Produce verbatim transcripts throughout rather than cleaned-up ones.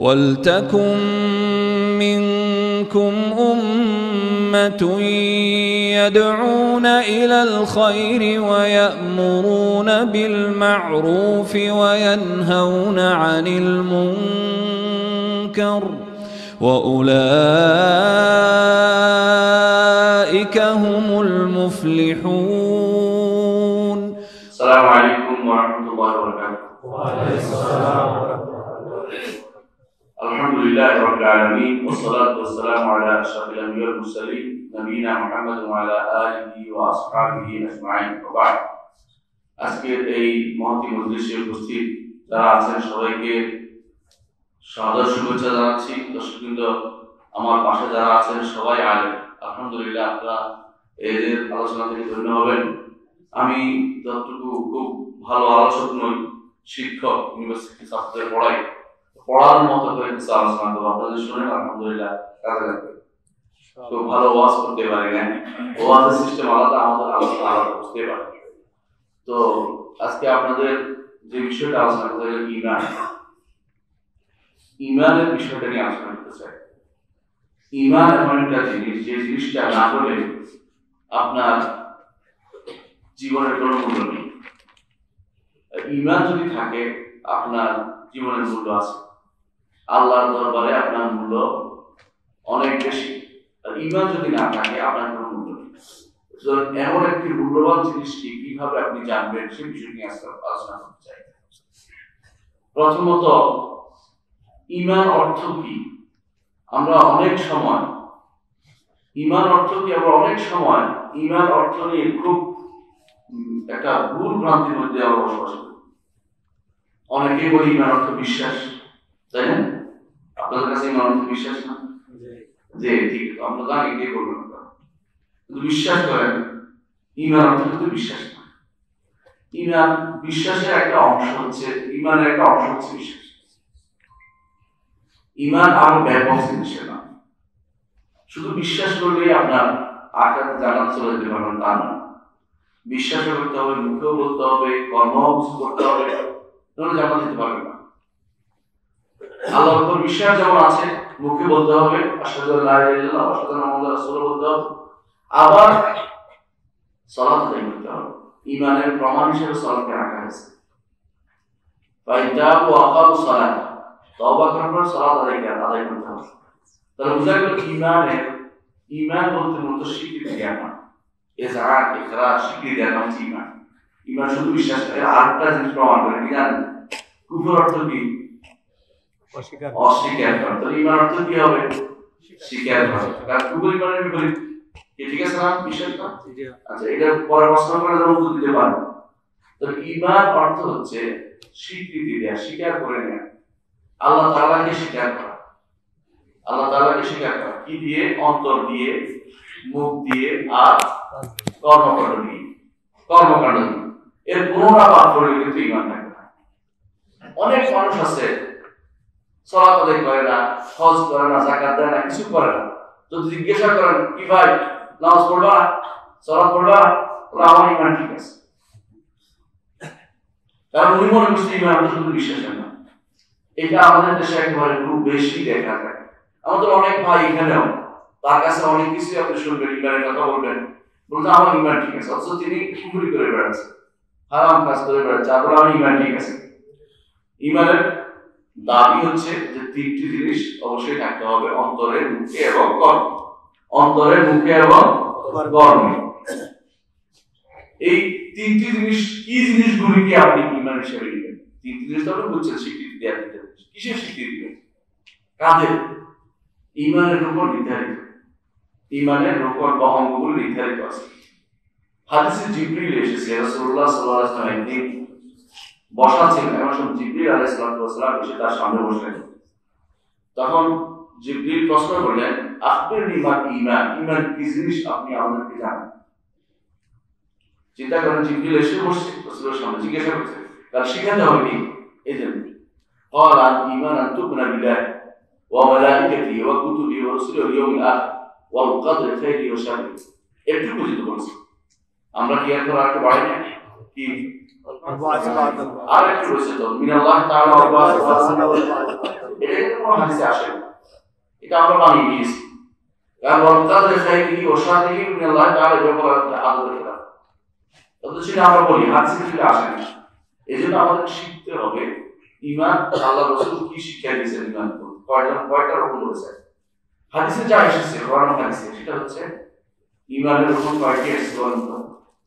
ولتكن منكم أمة يدعون إلى الخير ويأمرون بالمعروف وينهون عن المنكر وأولئك هم المفلحون. السلام عليكم ورحمة الله وبركاته. وعليكم السلام ورحمة الله. الحمد لله رب العالمين والصلاة والسلام على أشرف الأنبياء والمرسلين نبينا محمد وعلى آله وأصحابه أجمعين وبعد আজকের এই মহতী মজলিসে উপস্থিত যারা আছেন সবাইকে সাদর শুভেচ্ছা জানাচ্ছি। দর্শকবৃন্দ, আমার পাশে যারা আছেন সবাই আলেম, আলহামদুলিল্লাহ আপনারা এদের আলোচনা থেকে ধন্য হবেন। আমি যতটুকু খুব ভালো আলোচক নই, শিক্ষক, ইউনিভার্সিটি ছাত্রদের পড়াই, পড়ার মতো করে কিছু আলোচনা করবো, আপনাদের শুনে আলহামদুলিল্লাহ কাজে লাগবে। খুব ভালো ওয়াজ করতে পারি না, ওয়াজের সিস্টেম আলাদা, আমাদের আলোচনা আলাদা, বুঝতে পারি। তো আজকে আপনাদের যে বিষয়টা আলোচনা করতে গেলে ইমান, ইমানের বিষয়টা নিয়ে আলোচনা করতে চাই। ইমান এমন একটা জিনিস, যে জিনিসটা না হলে আপনার জীবনের কোনো মূল্য নেই। ইমান যদি থাকে আপনার জীবনের মূল্য আছে, আল্লাহর দরবারে আপনার মূল্য অনেক বেশি। আর ইমান যদি না থাকে আপনার কোনো মূল্য নেই। এমন একটি মূল্যবান জিনিসটি কিভাবে আপনি জানবেন সে বিষয় নিয়ে আলোচনা করতে চাই। প্রথমত, ইমান অর্থ কি? আমরা অনেক সময় ইমান অর্থ কি আমরা অনেক সময় ইমান অর্থ নিয়ে খুব একটা ভুল ভ্রান্তির মধ্যে আমরা বসবাস করি। অনেকে বলি ইমান অর্থ বিশ্বাস, তাই না? আপনাদের কাছে ইমান অর্থ বিশ্বাস না? যে ঠিক, আমরা জানি কে বলবেন, কিন্তু বিশ্বাস করেন ইমান অর্থ কিন্তু বিশ্বাস না। ইমান বিশ্বাসের একটা অংশ হচ্ছে, ইমানের একটা অংশ হচ্ছে বিশ্বাস। ইমান আরো ব্যাপক জিনিসের না। শুধু বিশ্বাস করলেই আপনার আখিরাতে জান্নাত চলে যেতে পারবেন তা না। বিশ্বাস করতে হবে, মুখেও বলতে হবে, কর্মও করতে হবে, তাহলে জান্নাত যেতে পারবেন না। আল্লাহর উপর বিশ্বাস যেমন আছে, মুখে বলতে হবে আশহাদু আল্লা ইলাহা ইল্লাল্লাহ ওয়া আশহাদু আন্না মুহাম্মাদার রাসূলুল্লাহ বলতে হবে, আবার সালাত আদায় করতে হবে। ইমানের প্রমাণ হিসেবে সালাতকে রাখা হয়েছে। ফাইতাবু ওয়া আকামু সালাত, তওবা করার পর সালাত আদায় আদায় করতে হবে। তাহলে বুঝা গেল ইমানের, ইমান বলতে মূলত স্বীকৃতি জ্ঞান, ইজহার, ইকরার, স্বীকৃতি জ্ঞান হচ্ছে ইমান। ইমান শুধু বিশ্বাস করে, আরেকটা জিনিস প্রমাণ করে কি জানেন? কুফর অর্থ কি? অস্বীকার, অস্বীকার করা। তাহলে ইমান অর্থ কি হবে? স্বীকার করা। কারণ কুফর ইমানের বিপরীত, ঠিক আছে না? বিশ্বাস করা। আচ্ছা, এটা পরে প্রশ্ন করে দেবো, উত্তর দিতে পারবো। তাহলে ইমান অর্থ হচ্ছে স্বীকৃতি দেয়া, স্বীকার করে নেয়া, আল্লাহ তাআলাকে স্বীকার করা। আল্লাহ তাআলাকে স্বীকার করা কি দিয়ে? অন্তর দিয়ে, মুখ দিয়ে, আর কর্মকাণ্ড দিয়ে। কর্মকাণ্ড দিয়ে এর কোনটা বাদ পড়লে কিন্তু ইমান থাকবে না। অনেক মানুষ আছে সালাত আদায় করে না, হজ করে না, যাকাত দেয় না, কিছু করে না। যদি জিজ্ঞাসা করেন কি ভাই নামাজ পড়বা না, সালাত পড়বা, তাহলে আমার ইমান ঠিক আছে। কারণ উনি মনে করছে ইমান তো শুধু বিশ্বাসের না। এটা আমাদের দেশে একেবারে খুব বেশি দেখা যায়। আমাদের অনেক ভাই এখানেও, তার কাছে অনেক কিছু আপনি শুনবেন, ইমানের কথা বলবেন, বলতে আমার ইমান ঠিক আছে, অথচ তিনি কুফরি করে বেড়াচ্ছে, হারাম কাজ করে বেড়াচ্ছে, আর আমার ইমান ঠিক আছে। ইমানের দাবি হচ্ছে যে তিনটি জিনিস অবশ্যই থাকতে হবে, অন্তরে, মুখে এবং কর্মে। অন্তরে, মুখে এবং কর্মে। এই তিনটি জিনিস কি জিনিসগুলিকে আপনি ইমান হিসেবে নেবেন? তিনটি জিনিস তো আপনি বুঝছেন, স্বীকৃতি দেওয়া দিতে হবে। কিসের স্বীকৃতি দেবেন? কাদের? ইমানের উপর নির্ধারিত। ইমানের উপর অঙ্গগুলো নির্ধারিত আছে। হাদিসে জিবরিল এসেছে, রাসূলুল্লাহ সাল্লাল্লাহু আলাইহি ওয়াসাল্লাম একদিন বসা ছিলেন, এবং জিবরিল আলাইহিস সালাম এসে তার সামনে বসলেন। তখন জিবরিল প্রশ্ন করলেন, আখবিরনি মা ঈমান, ঈমান কি জিনিস আপনি আমাদেরকে জানান। চিন্তা করেন, জিবরিল এসে বসছে রাসূলের সামনে, জিজ্ঞাসা করছে, তার শিখাতে হবে কি? এই জন্য قال الإيمان أن تؤمن بالله وملائكته وكتبه ورسله واليوم الآخر والقدر خيره وشره। একটু বুঝিত বলছি, আমরা কি এর পর আর বাড়ি না কি? আর একটু বলছে তো মিনাল্লাহ তাআলা ওয়া এটা কিন্তু কোনো হাদিসে আসে না, এটা আমরা বানিয়ে নিয়েছি। কারণ ওয়াক্তাদের খাইরিহি ওয়া শাররিহি মিনাল্লাহ তাআলা ব্যাপারে আদরের খেলাফ, অথচ সেটা আমরা বলি হাদিসে সেটা আসে না। এই জন্য আমাদের শিখতে হবে ঈমান আল্লাহ রাসূল কি শিক্ষা দিয়েছেন, ঈমান কয়টা কয়টা রকম রয়েছে হাদিসে যা এসেছে কোরআন হাদিসে, সেটা হচ্ছে ঈমানের রকম কয়টি এসেছে বলুন তো?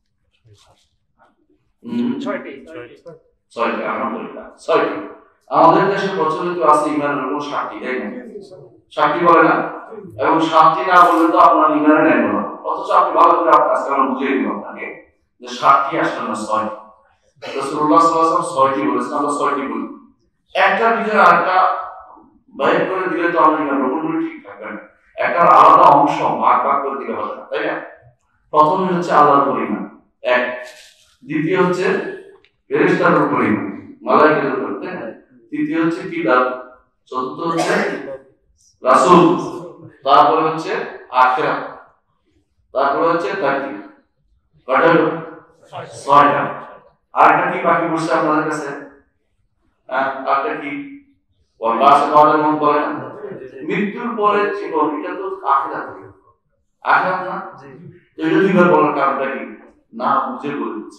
ছয়টি। ছয়টি, আলহামদুলিল্লাহ ছয়টি। আমাদের দেশে প্রচলিত আছে ঈমানের রকম সাতটি, তাই না? সাতটি বলে না, এবং সাতটি না বললে তো আপনার ঈমানে নেই বলা, অথচ আপনি ভালো করে আজকে আমরা বুঝিয়ে দিব আপনাকে যে সাতটি আসলে না ছয়টি। রাসূলুল্লাহ সাল্লাল্লাহু আলাইহি ওয়াসাল্লাম ছয়টি বলেছেন, আমরা ছয়টি বলি। একটা ভিতরে আরেকটা বাইর করে দিলে তো আমাদের ঈমান রকমগুলো ঠিক থাকবে না, একটা আলাদা অংশ ভাগ ভাগ করে দিলে হবে না, তাই না? প্রথমে হচ্ছে আল্লাহর উপর ঈমান এক, দ্বিতীয় হচ্ছে ফেরেশতাদের উপর ঈমান, মালায়েকাদের উপর, তাই না? তৃতীয় হচ্ছে কিতাব, চতুর্থ হচ্ছে রাসূল, তারপরে হচ্ছে আখিরাত, তারপরে হচ্ছে তাকদীর। কয়টা হলো? ছয়টা। আরেকটা কি বাকি পড়ছে আপনাদের কাছে? হ্যাঁ, আরেকটা কি? ওয়াল্লাহি তাআলা মন বলে না মৃত্যুর পরে জীবন, এটা তো আখিরাত। আখিরাত না? জি। এটা দুইবার বলার কারণটা কি? না বুঝে বলে দিচ্ছি,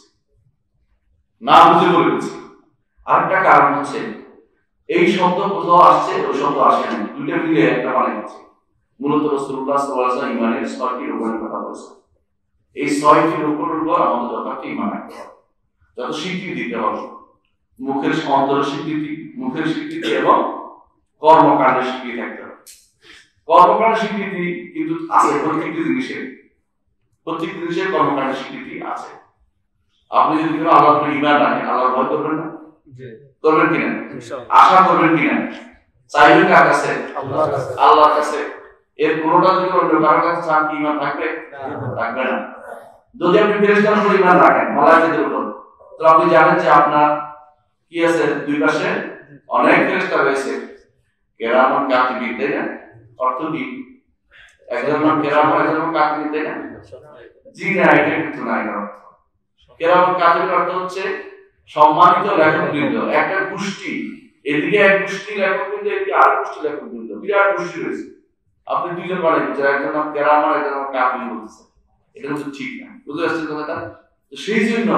না বুঝে বলে দিচ্ছি। আরেকটা কারণ হচ্ছে এই শব্দ কোথাও আসছে, ওই শব্দ আসে না, দুইটা মিলে একটা মানে হচ্ছে। মূলত রাসূলুল্লাহ সাল্লাল্লাহু আলাইহি ওয়াসাল্লাম ঈমানের ছয়টি রূপের কথা বলেছেন। এই ছয়টি রূপের উপর আমাদের যথার্থ ঈমান রাখতে হবে, যত স্বীকৃতি দিতে হবে, মুখের অন্তরের স্বীকৃতি, মুখের স্বীকৃতি এবং কর্মকাণ্ডের স্বীকৃতি থাকতে হবে। কর্মকাণ্ডের স্বীকৃতি কিন্তু আছে প্রত্যেকটি জিনিসের, প্রত্যেকটি জিনিসের কর্মকাণ্ডের স্বীকৃতি আছে। আপনি যদি কোনো আল্লাহর উপর ঈমান রাখেন, আল্লাহর ভয় করবেন না? করবেন কিনা? আশা করবেন কিনা? চাইবেন কার কাছে? আল্লাহর কাছে। আল্লাহর কাছে। এর কোনটা যদি অন্য কারোর কাছে চান, কি ঈমান থাকবে? থাকবে না। যদি আপনি ফেরেশতাদের উপর ঈমান রাখেন, মালায়েকাদের উপর, তাহলে আপনি জানেন যে আপনার কি আছে? দুই পাশে অনেক ফেরেশতা রয়েছে, কিরামান কাতিবিন, তাই না? অর্থ কি? একজন নাম কিরামান, একজন নাম কাতিবিন, তাই না? জি না, এটা কিন্তু নাই অর্থ। কিরামান কাতিবিন অর্থ হচ্ছে সম্মানিত লেখকবৃন্দ, একটা গোষ্ঠী, এদিকে এক গোষ্ঠী লেখকবৃন্দ, এদিকে আর গোষ্ঠী লেখকবৃন্দ, বিরাট গোষ্ঠী রয়েছে। আপনি দুইজন বলেন যে একজন নাম কিরামান, একজন নাম কাতিবিন বলতেছে, এটা কিন্তু ঠিক না। বুঝতে পারছেন কথাটা? তো সেই জন্য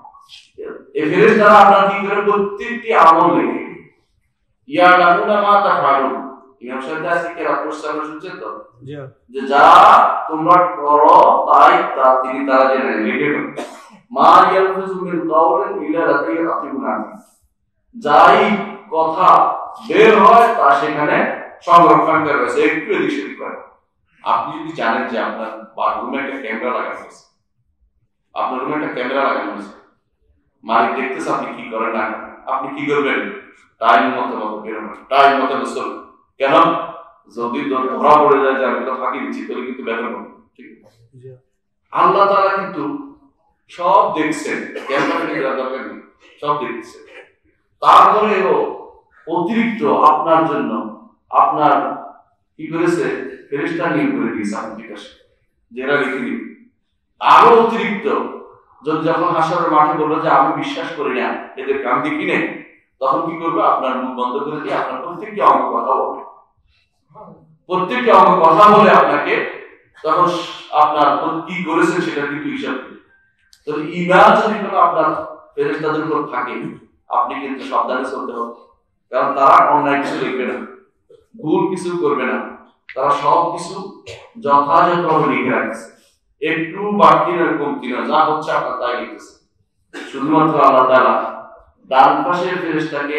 এই ফেরেশতারা আপনার কি করে প্রত্যেকটি আমল লেখে, ইয়ালামুনা মা তাফআলুন। ইমাম সাহেব আজকে রাত প্রস্তাব শুনছেন তো, যে যা তোমরা করো তাই তা তিনি তারা জেনে লিখে দেন। মা ইয়ালফুযু মিন কাওলিন ইল্লা লাদাইহি রাকিবুন আতীদ, যাই কথা বের হয় তা সেখানে সংরক্ষণ করা রয়েছে, একটু এদিক সেদিক করে। আপনি যদি জানেন যে আপনার বাথরুমে একটা ক্যামেরা লাগানো আছে, আপনার রুমে একটা ক্যামেরা লাগানো আছে, মালিক দেখতেছে আপনি কি করেন না, আপনি কি করবেন? টাইম মতো মতো বেরোবেন, টাইম মতো চলবেন। কেন? যদি ধরা পড়ে যায় যে আমি তো ফাঁকি দিচ্ছি, তাহলে কিন্তু বেতন পাবেন। ঠিক আছে? আল্লাহ তাআলা কিন্তু সব দেখছেন, ক্যামেরা নিয়ে দরকার নেই, সব দেখছেন। তারপরেও অতিরিক্ত আপনার জন্য আপনার কি করেছে? ফেরেশতা নিয়োগ করে দিয়েছে আপনি বিকাশে, যেটা লিখে দিন। আরো অতিরিক্ত যদি যখন হাসরের মাঠে বলবো যে আমি বিশ্বাস করি না, এদের কাম দেখি নেই, তখন কি করবে? আপনার মুখ বন্ধ করে দিয়ে আপনার প্রত্যেকটি অঙ্গ কথা বলবে, প্রত্যেকটি অঙ্গ কথা বলে আপনাকে তখন আপনার কি করেছেন সেটা কিন্তু হিসাব করবে। তো ঈমান যদি কোনো আপনার ফেরেশতাদের উপর থাকে, আপনি কিন্তু সাবধানে চলতে হবে, কারণ তারা অন্যায় কিছু লিখবে না, ভুল কিছু করবে না, তারা সব কিছু যথাযথভাবে লিখে রাখছে, একটু বাড়তি না কমতি না, যা হচ্ছে আপনার তাই লিখতেছে। শুধুমাত্র আল্লাহ তাআলা ডান পাশের ফেরেশতাকে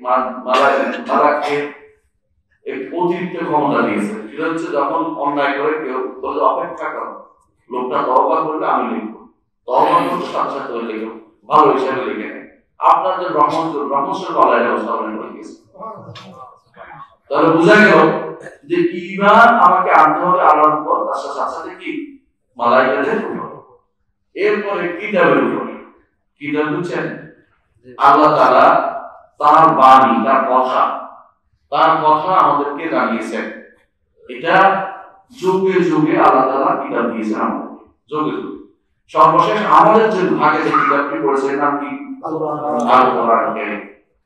মালাকে এক অতিরিক্ত ক্ষমতা দিয়েছে, সেটা হচ্ছে যখন অন্যায় করে কেউ বলে অপেক্ষা করো, লোকটা তওবা করলে আমি লিখবো, তওবা করলে সাথে সাথে লিখবো, ভালো হিসাবে লিখে নেয়। আপনার যে রহমত রহমতের বলায় ব্যবস্থা করে দিয়েছে। তাহলে বোঝা গেল যে ঈমান আমাকে আনতে হবে আল্লাহর উপর, তার সাথে সাথে কি? মালায়েকাদের উপর, এরপরে কিতাবের উপর। কিতাব বুঝছেন? আল্লাহ তাআলা তার বাণী, তার কথা, তার কথা আমাদেরকে জানিয়েছেন। এটা যুগে যুগে আল্লাহ তাআলা কিতাব দিয়েছেন আমাদেরকে, যুগে যুগে। সর্বশেষ আমাদের যে ভাগে যে কিতাবটি পড়েছে নাম কি? আল কোরআন কারীম।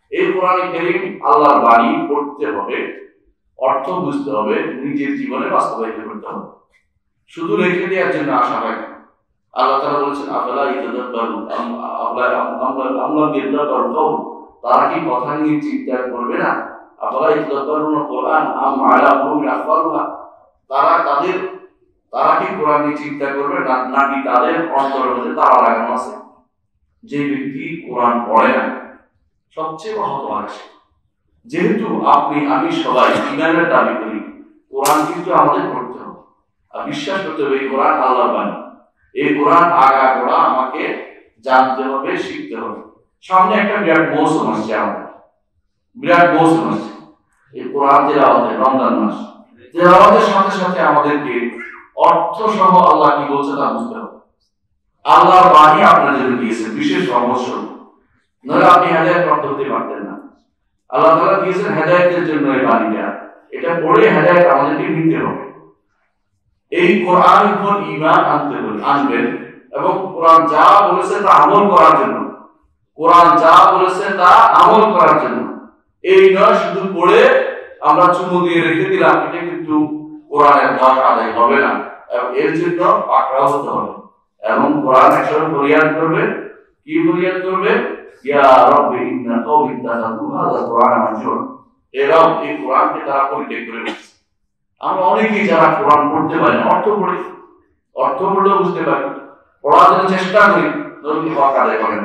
এই কোরআন কারীম আল্লাহর বাণী পড়তে হবে, অর্থ বুঝতে হবে, নিজের জীবনে বাস্তবায়িত করতে হবে। শুধু রেখে দেওয়ার জন্য আসা হয় না। আল্লাহ তাআলা বলেছেন আফালা ইয়াতাদাব্বারুন আল্লাহ ইয়াতাদাব্বারুল কওল, তারা কি কথা নিয়ে চিন্তা করবে না? আফালা ইয়াতাদাব্বারুন কোরআন আম আলা কুলুবিন আকফালুহা, তারা তাদের তারা কি কোরআন নিয়ে চিন্তা করবে না, নাকি তাদের অন্তরের মধ্যে তালা লাগানো আছে? যে ব্যক্তি কোরআন পড়ে না সবচেয়ে বড় হতভাগা সে। যেহেতু আপনি আমি সবাই ঈমানের দাবি করি, কোরআন কিন্তু আমাদের পড়তে হবে আর বিশ্বাস করতে হবে এই কোরআন আল্লাহর বাণী। এই কোরআন আগা গোড়া আমাকে জানতে হবে, শিখতে হবে। সামনে একটা বিরাট মৌসুম আসছে, আমাদের বিরাট মৌসুম আসছে এই কোরআন তেলাওয়াতের, রমজান মাস। তেলাওয়াতের সাথে সাথে আমাদেরকে অর্থ সহ আল্লাহ কি বলছে তা বুঝতে হবে। আল্লাহর বাণী আপনার জন্য দিয়েছেন বিশেষ রহস্য, নইলে আপনি হেদায়েত প্রাপ্ত হতে পারতেন না। আল্লাহ তাআলা দিয়েছেন হেদায়েতের জন্য এই বাণীটা, এটা পড়ে হেদায়েত আমাদেরকে নিতে হবে। এই কোরআনের উপর ঈমান আনতে হবে, আনবেন, এবং কোরআন যা বলেছে তা আমল করার জন্য, কোরআন যা বলেছে তা আমল করার জন্য। এই নয় শুধু পড়ে আমরা চুমু দিয়ে রেখে দিলাম, এটা কিন্তু কোরআনের হক আদায় হবে না। এবং এর জন্য পাকড়াও হতে হবে, এবং কোরআন একসাথে ফরিয়াদ করবে। কি ফরিয়াদ করবে? ইয়া রাব্বি ইন্না কওমি ইত্তাখাযু হাযা কুরআনা মাহজুরা, এ রব, এই কোরআনকে তারা পরিত্যাগ করে ফেলেছে। আমরা অনেকেই যারা কোরআন পড়তে পারি না, অর্থ পড়ি, অর্থ পড়লেও বুঝতে পারি, পড়ার জন্য চেষ্টা করি, নতুন হক আদায় করেন।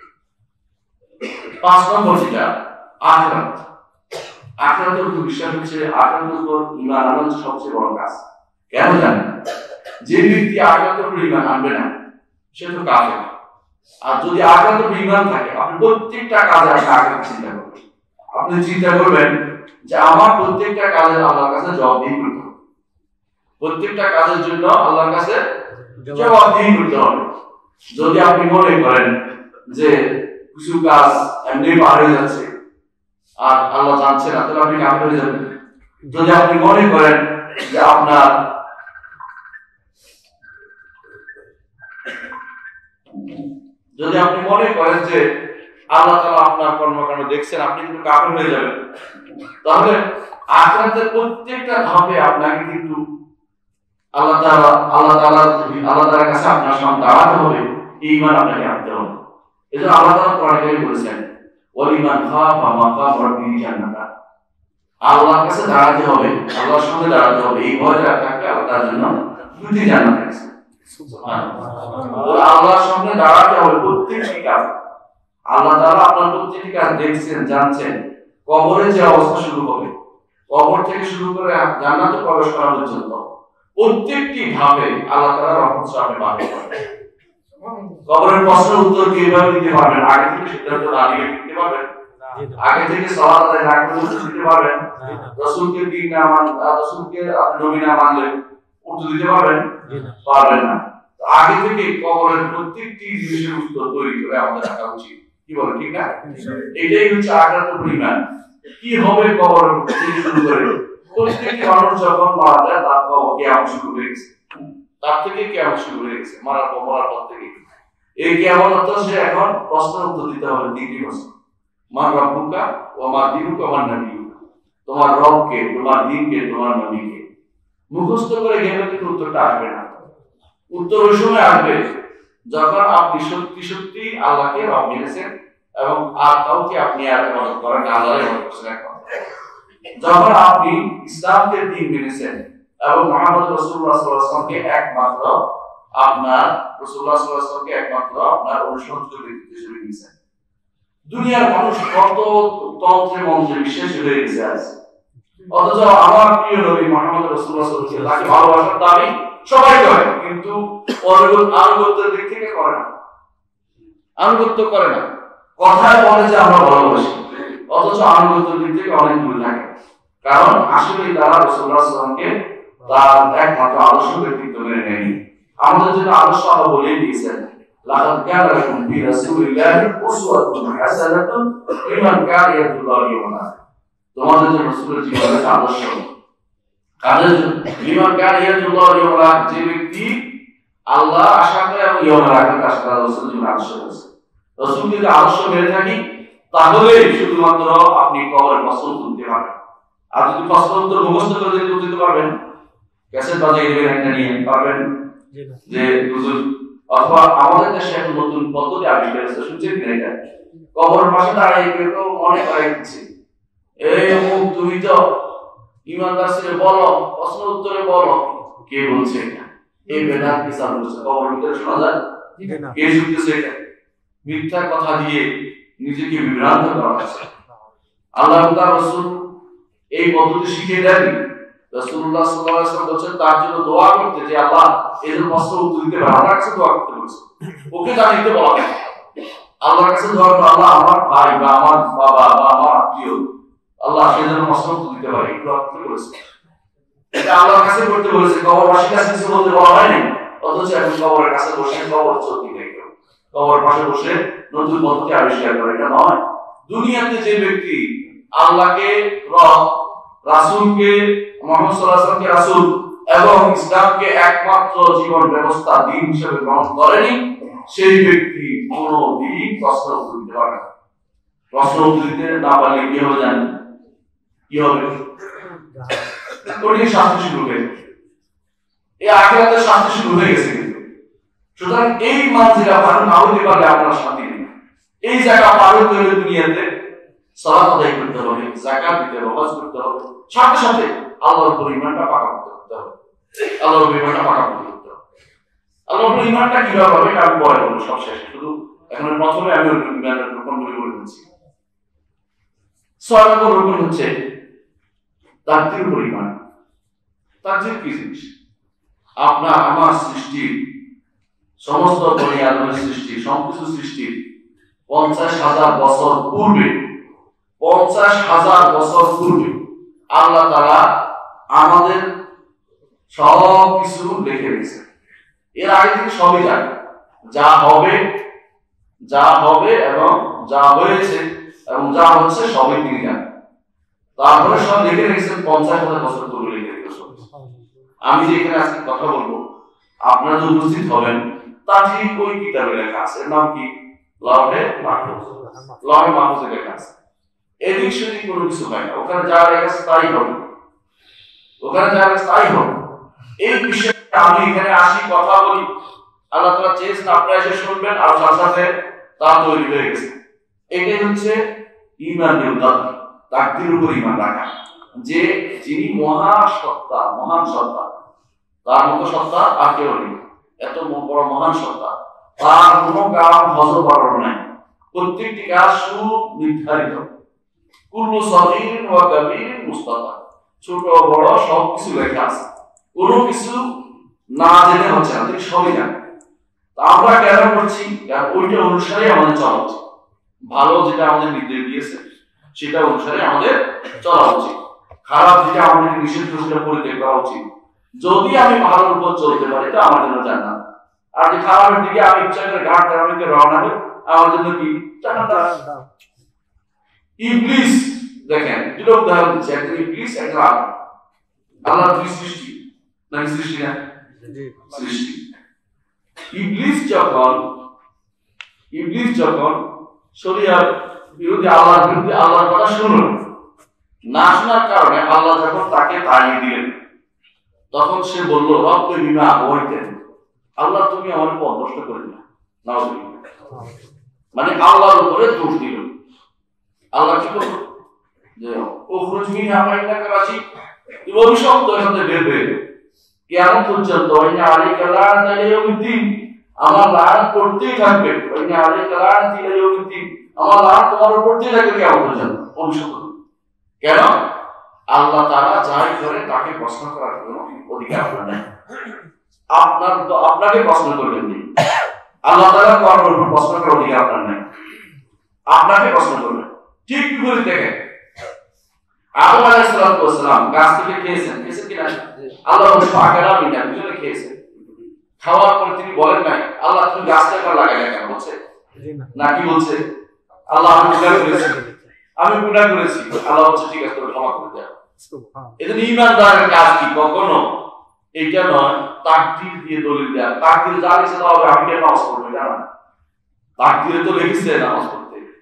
পাঁচ নম্বর যেটা আখিরাত। আখিরাতের উপর বিশ্বাস হচ্ছে, আখিরাতের উপর ঈমান আনা হচ্ছে সবচেয়ে বড় কাজ। কেন জানেন? যে ব্যক্তি আখিরাতের উপর ঈমান আনবে না সে তো কাফের। আর যদি আখিরাতের উপর ঈমান থাকে, আপনি প্রত্যেকটা কাজে আপনি আখিরাত চিন্তা করবেন। আপনি চিন্তা করবেন যে আমার প্রত্যেকটা কাজের আল্লাহর কাছে জবাবদিহি করতে হবে, প্রত্যেকটা কাজের জন্য আল্লাহর কাছে জবাবদিহি করতে হবে। যদি আপনি মনে করেন যে কিছু কাজ এমনি পার হয়ে যাচ্ছে আর আল্লাহ জানছে না, তাহলে আপনি কাফের হয়ে যাবেন। যদি আপনি মনে করেন যে আপনার যদি আপনি মনে করেন যে আল্লাহ তাআলা আপনার কর্মকাণ্ড দেখছেন, আপনি কিন্তু কাফের হয়ে যাবেন। তাহলে আখিরাতের প্রত্যেকটা ধাপে আপনাকে কিন্তু আল্লাহ তাআলা আল্লাহ তাআলা আল্লাহ তাআলার কাছে আপনার সামনে দাঁড়াতে হবে, ঈমান আপনাকে আনতে হবে। এজন্য আল্লাহ তাআলা কোরআনে কারীমে বলেছেন ওয়ালিমান খাফা মাকাম রাব্বিহি জান্নাতান, আল্লাহর কাছে দাঁড়াতে হবে, আল্লাহর সামনে দাঁড়াতে হবে। এই ভয় যারা থাকবে আল্লাহ তার জন্য দুটি জান্নাত আছে। সুবহানাল্লাহ। আল্লাহর সামনে দাঁড়াতে হবে প্রত্যেকটি কাজ। আল্লাহ তাআলা আপনার প্রত্যেকটি কাজ দেখছেন, জানছেন। কবরে যে অবস্থা শুরু হবে, কবর থেকে শুরু করে জান্নাতে প্রবেশ করা পর্যন্ত প্রত্যেকটি ধাপে আল্লাহ তাআলার রহমত আপনি পাবেন। কবরের প্রশ্নের উত্তর কিভাবে দিতে পারবেন? আগে থেকে সিদ্ধান্ত না নিয়ে দিতে পারবেন? আগে থেকে সালাত আদায় না করে দিতে পারবেন? রাসূলকে দিন না মান রাসূলকে নবী না মানলে উত্তর দিতে পারবেন? পারবেন না। আগে থেকে কবরের প্রত্যেকটি জিনিসের উত্তর তৈরি করে আমাদের রাখা উচিত। কি বলেন, ঠিক না? এটাই হচ্ছে আখিরাতের ঈমান। কি হবে কবর থেকে শুরু করে প্রত্যেকটি মানুষ যখন মারা যায় তার কবর কিয়ামত শুরু হয়ে গেছে, তার থেকে কিয়ামত শুরু হয়ে গেছে, মারার পর মরার পর থেকে। এই কিয়ামত হচ্ছে এখন প্রশ্নের উত্তর দিতে হবে তিনটি প্রশ্ন। মান রাব্বুকা ওয়া মা দীনুকা ওয়া মান নাবিয়্যুকা, তোমার রব কে, তোমার দ্বীন কে, তোমার নবী কে। মুখস্থ করে গেলে কিন্তু উত্তরটা আসবে না। উত্তর ওই সময় আসবে যখন আপনি সত্যি সত্যি আল্লাহকে রব মেনেছেন এবং আর কাউকে আপনি আর ইবাদত করেন না, আল্লাহর ইবাদত করছেন। যখন আপনি ইসলামকে দ্বীন মেনেছেন এবং মুহাম্মদ রাসূলুল্লাহ সাল্লাল্লাহু আলাইহি ওয়াসাল্লামকে একমাত্র আপনার রাসূলুল্লাহ সাল্লাল্লাহু আলাইহি ওয়াসাল্লামকে একমাত্র আপনার অনুসরণযোগ্য ব্যক্তি হিসেবে নিয়েছেন। দুনিয়ার মানুষ কত তন্ত্রে মন্ত্রে বিশ্বাস হয়ে গেছে আছে, অথচ আমার প্রিয় নবী মুহাম্মদ রাসূলুল্লাহ সাল্লাল্লাহু আলাইহি ওয়াসাল্লামকে ভালোবাসার দাবি সবাই করে, কিন্তু আনুগত্যের দিক থেকে করে না, আনুগত্য করে না। কথায় বলে যে আমরা ভালোবাসি, অথচ আনুগত্যের দিক থেকে অনেক দূরে থাকে। কারণ আসলে তারা রাসূলুল্লাহ সাল্লাল্লাহু আলাইহি ওয়াসাল্লামকে তার একমাত্র আদর্শ ব্যক্তিত্ব মেনে নেয়নি। আমাদের জন্য আদর্শ আল্লাহ বলেই দিয়েছেন লাকাদ কানা লাকুম ফি রাসূলিল্লাহি উসওয়াতুন হাসানাতুন লিমান কানা ইয়ারজুল্লাহ ওয়াল ইয়াউমাল আখির, তোমাদের জন্য রাসূলের জীবনে আদর্শ কাদের জন্য? লিমান কানা ইয়ারজুল্লাহ ওয়াল ইয়াউমাল আখির, যে ব্যক্তি আল্লাহ আশা করে এবং ইয়াউমাল আখির আশা করে, রাসূলের জীবনে আদর্শ আছে। রাসূল যদি আদর্শ মেনে থাকি তাহলে শুধুমাত্র আপনি কবরের প্রশ্ন উত্তর দিতে পারবেন। আর যদি প্রশ্ন উত্তর মুখস্থ করে দিতে দিতে পারবেন, ক্যাসেট বাজিয়ে দিবেন একটা নিয়ে পারবেন যে হুজুর, অথবা আমাদের দেশে এখন নতুন পদ্ধতি আবিষ্কার হয়েছে, শুনছেন কিনা এটা? কবরের পাশে দাঁড়িয়ে কেউ কেউ মনে করাই দিচ্ছে, এই অমুক তুমি তো ইমানদার ছিল, বলো প্রশ্ন উত্তরে বলো। কে বলছে এটা? এই বেদাত কি চালু হচ্ছে? কবরের ভিতরে শোনা যায়? কে শুনতেছে এটা? মিথ্যা কথা দিয়ে নিজেকে বিভ্রান্ত করা হচ্ছে। আল্লাহ তাআলা রাসূল এই পদ্ধতি শিখিয়ে দেননি। রাসূলুল্লাহ সাল্লাল্লাহু আলাইহি ওয়াসাল্লাম বলেছেন তার জন্য দোয়া করতে, যে আল্লাহ এর প্রশ্ন উত্তর দিতে পারে, আল্লাহর কাছে দোয়া করতে বলেছে। ওকে জানিতে বলা হয় আল্লাহর কাছে দোয়া করতে, আল্লাহ আমার ভাই বা আমার বাবা বা আমার আত্মীয়, আল্লাহ সে যেন প্রশ্ন উত্তর দিতে পারে, এই দোয়া করতে বলেছে। এটা আল্লাহর কাছে করতে বলেছে, কবরবাসীর কাছে কিছু বলতে বলা হয়নি। অথচ এখন কবরের কাছে বসে কবর চলতে থাকে, কবর পাশে বসে নতুন পদ্ধতি আবিষ্কার করে। এটা নয়। দুনিয়াতে যে ব্যক্তি আল্লাহকে রব, রাসূলকে মুহাম্মদ সাল্লাল্লাহু আলাইহি ওয়াসাল্লামকে রাসূল এবং ইসলামকে একমাত্র জীবন ব্যবস্থা দিন হিসেবে গ্রহণ করেনি, সেই ব্যক্তি কোনদিন প্রশ্ন উত্তর দিতে পারবে না। প্রশ্ন উত্তর দিতে না পারলে কি হবে জানেন? কি হবে? কঠিন শাস্তি শুরু হবে। এই আখিরাতের শাস্তি শুরু হয়ে গেছে। কিন্তু সুতরাং এই মানজিরা পার না হতে পারলে আপনার শান্তি নেই। এই জায়গা পার হতে হলে দুনিয়াতে সালাত আদায় করতে হবে, যাকাত দিতে হবে, হজ করতে হবে, সাথে সাথে আল্লাহর উপর ঈমানটা পাকা করতে হবে। আল্লাহর উপর ঈমানটা পাকা করতে হবে। আল্লাহর উপর ঈমানটা কিভাবে হবে এটা আমি পরে বলবো, সব শেষে। শুধু এখন প্রথমে আমি ওই ঈমানের রূপগুলি বলে দিচ্ছি। ছয় নম্বর রূপ হচ্ছে তাকদীর উপর ঈমান। তাকদীর কি জিনিস? আপনার আমার সৃষ্টি, সমস্ত বনি আদমের সৃষ্টি, সবকিছু সৃষ্টির পঞ্চাশ হাজার বছর পূর্বে, পঞ্চাশ হাজার বছর পূর্বে আল্লাহ তাআলা আমাদের সব কিছু লিখে রেখেছেন। এর আগে থেকে সবই জানে, যা হবে, যা হবে এবং যা হয়েছে এবং যা হচ্ছে সবই তিনি জানেন। তারপরে সব লিখে রেখেছেন পঞ্চাশ হাজার বছর পূর্বে লিখে রেখেছেন। আমি যে এখানে আজকে কথা বলবো, আপনারা যে উপস্থিত হবেন, তা ঠিক ওই কিতাবে লেখা আছে। এর নাম কি? লাউহে মাহফুজ। লাউহে মাহফুজে লেখা আছে। এদিক সেদিক কোনো কিছু হয় না, ওখানে যা লেখা আছে তাই হবে, ওখানে যা লেখা আছে তাই হবে। এই বিষয়ে আমি এখানে আসি, কথা বলি, আল্লাহ তাআলা চেয়েছেন আপনারা এসে শুনবেন, আর সাথে সাথে তা তৈরি হয়ে গেছে। এটাই হচ্ছে ঈমানের উদাহরণ, তাকদীরের উপর ঈমান রাখা, যে যিনি মহা সত্তা, মহান সত্তা, তার মতো সত্তা আর কেউ নেই। এত বড় মহান সত্তা, তার কোনো কাজ হযর করার নাই। প্রত্যেকটি কাজ সুনির্ধারিত। কুল্লু সগীরিন ওয়া কাবীরিন মুস্তাতা, ছোট বড় সবকিছু লেখা আছে। কোনো কিছু না জেনে হচ্ছে না, তিনি সবই জানেন। আমরা কেন করছি? কারণ ওইটা অনুসারে আমাদের চলা উচিত। ভালো যেটা আমাদের নির্দেশ দিয়েছে সেটা অনুসারে আমাদের চলা উচিত। খারাপ যেটা আমাদেরকে নিষেধ করেছে সেটা পরিত্যাগ করা উচিত। যদি আমি ভালোর উপর চলতে পারি তো আমার জন্য জান্নাত, আর যে খারাপের দিকে আমি ইচ্ছা করে ঘাট টানামিকে রওনা হই, আমার জন্য কি? জান্নাত। ইবলিস দেখেন, দুটো উদাহরণ দিচ্ছি, একটা ইবলিস, একটা আদম। আল্লাহর দুই সৃষ্টি, নাকি সৃষ্টি না? সৃষ্টি। ইবলিস যখন ইবলিস যখন শরীয়ত বিরোধী, আল্লাহর বিরুদ্ধে আল্লাহর কথা শুনল না, শোনার কারণে আল্লাহ যখন তাকে তাড়িয়ে দিলেন, তখন সে বলল, রব্বি বিমা আগাওয়াইতানি, আল্লাহ তুমি আমার পথ নষ্ট করে দিলে। নাউযুবিল্লাহ, মানে আল্লাহর উপরে দোষ দিল। আল্লাহ কি করল? যে উখরুজ মিনহা ফাইন্নাকা রাজিম, তুমি অভিশপ্ত এখান থেকে বের হয়ে যাও কিয়ামত পর্যন্ত। ওয়াইনা আলাইকা লাআনাতু ইলা ইয়াউমিদ্দিন, আমার লাআনত পড়তেই থাকবে। ওয়াইনা আলাইকা লাআনাতু ইলা ইয়াউমিদ্দিন, আমার লাআনত তোমার উপর পড়তেই থাকবে কিয়ামত পর্যন্ত। অভিশপ্ত। কেন? আল্লাহ তাআলা যাই করে তাকে প্রশ্ন করার কোনো অধিকার আপনার নেই। আপনার তো আপনাকে প্রশ্ন করবেন তিনি, আল্লাহ তাআলা কারোর উপর প্রশ্ন করার অধিকার আপনার নেই, আপনাকে প্রশ্ন করবেন। ঠিক বিপরীত দেখেন, আদম আলাইহিস সালাম গাছ থেকে খেয়েছেন, খেয়েছেন কিনা? আল্লাহ বলেন ফাকালা মিনা, দুজনে খেয়েছেন। খাওয়ার পর তিনি বলেন নাই, আল্লাহ তুমি গাছটা কেন লাগাইলে, কেন বলছে না? কি বলছে? আল্লাহ আমি গুনাহ করেছি, আমি গুনাহ করেছি। আল্লাহ বলছে ঠিক আছে, তোর ক্ষমা করে দাও। এজন্য ঈমানদারের কাজ কি? কখনো এইটা নয় তাকদীর দিয়ে দলিল দেয়া। তাকদীর যা লিখে দেওয়া হবে, আমি কেন নামাজ পড়বো, এটা না। তাকদীরে তো লিখেছে নামাজ পড়তে,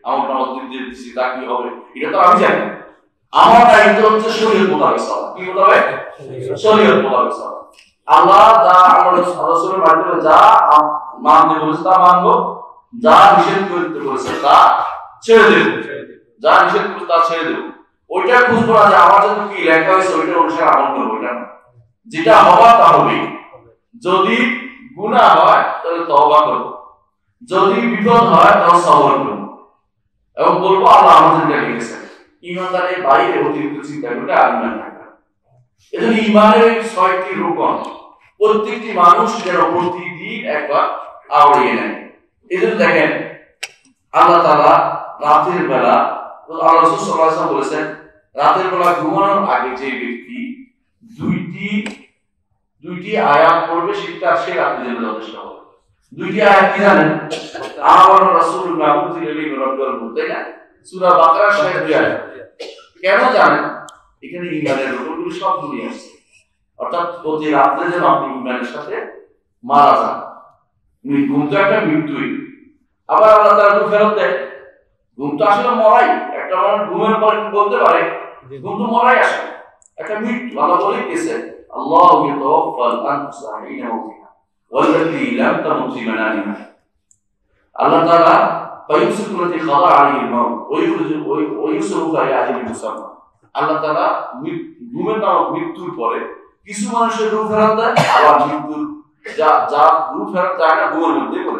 আমার নামাজ দিতে দিচ্ছি তা কি হবে এটা তো আমি জানি আমার দায়িত্ব হচ্ছে শরীয়ত মোতাবেক চলা কি মোতাবেক শরীয়ত মোতাবেক চলা আল্লাহ যা আমার রাসূলের মাধ্যমে যা মানতে বলেছে তা মানবো যা নিষেধ করতে বলেছে তা ছেড়ে দেব যা নিষেধ করেছে তা ছেড়ে দেব ওইটা খুঁজবো না যে আমার জন্য কি লেখা হয়েছে ওইটা অনুসারে আমল করবো ওইটা না যেটা হবার তা হবে যদি গুনাহ হয় তাহলে তওবা করব যদি বিপদ হয় তাহলে সবর করব এবং বলবো আল্লাহ আমাদের যা লিখেছেন ঈমানদারের বাইরে অতিরিক্ত চিন্তা করলে ঈমান থাকে না এজন্য ঈমানের এই ছয়টি রুকন প্রত্যেকটি মানুষ যেন প্রতিদিন একবার আওড়িয়ে নেয় এজন্য দেখেন আল্লাহ তাআলা রাতের বেলা আল্লাহ রাসূল সাল্লাল্লাহু আলাইহি ওয়াসাল্লাম বলেছেন রাতের বেলা ঘুমানোর আগে যে ব্যক্তি দুইটি দুইটি আয়াত পড়বে সেটা সে রাতে জন্য যথেষ্ট হবে দুইটি আয়াত কি জানেন আমার রাসূলুল্লাহ সাল্লাল্লাহু আলাইহি ওয়াসাল্লাম তাই না সূরা বাকারা শেষ দুই আয়াত কেন জানেন এখানে ঈমানের রূপগুলো সব দুনিয়া আছে অর্থাৎ প্রতি রাতে যেন আপনি ঈমানের সাথে মারা যান ঘুম তো একটা মৃত্যুই আবার আল্লাহ তাআলা তো ফেরত দেয় ঘুম তো আসলে মরাই একটা মানুষ ঘুমের পরে বলতে পারে ঘুম তো মরাই আসে একটা মৃত্যু আল্লাহ বলে দিয়েছেন আল্লাহ ইয়াতাওয়াফাল আনফুসা হিনা মাউতিহা ওয়াল্লাতী লাম তামুত ফি মানামিহা আল্লাহ তাআলা ফায়ুমসিকু লাতী খাদা আলাইহিল মাউত ওয়া ইউসিরুহা ইলা আজালিন মুসাম্মা আল্লাহ তাআলা ঘুমের নামক মৃত্যুর পরে কিছু মানুষের রূহ ফেরত দেয় আবার মৃত্যুর যা যা রূহ ফেরত যায় না ঘুমের মধ্যে বলে